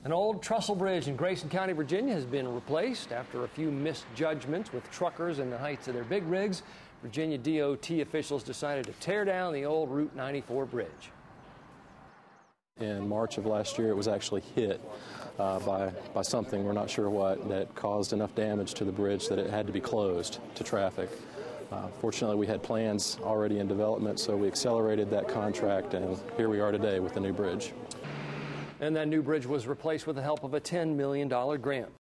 An old trestle bridge in Grayson County, Virginia has been replaced after a few misjudgments with truckers in the heights of their big rigs. Virginia DOT officials decided to tear down the old Route 94 bridge. In March of last year, it was actually hit by something, we're not sure what, that caused enough damage to the bridge that it had to be closed to traffic. Fortunately, we had plans already in development, so we accelerated that contract, and here we are today with the new bridge. And that new bridge was replaced with the help of a $10 million grant.